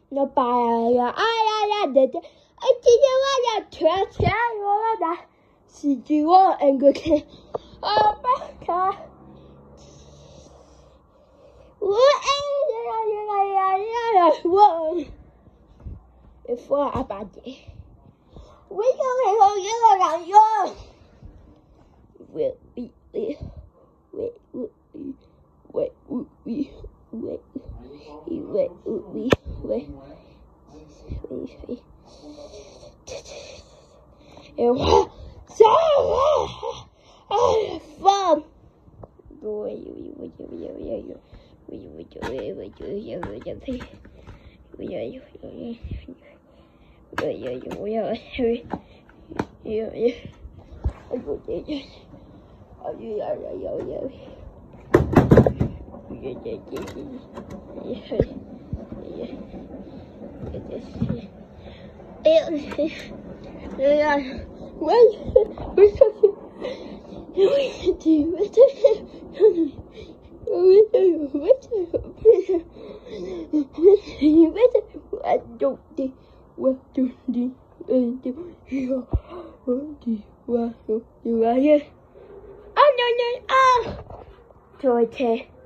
nó bài ai để ai chỉ cho là chuyện xe rồi đó chỉ có anh cái bác cả before I bought it. We don't know you are young. It was so fun. Thôi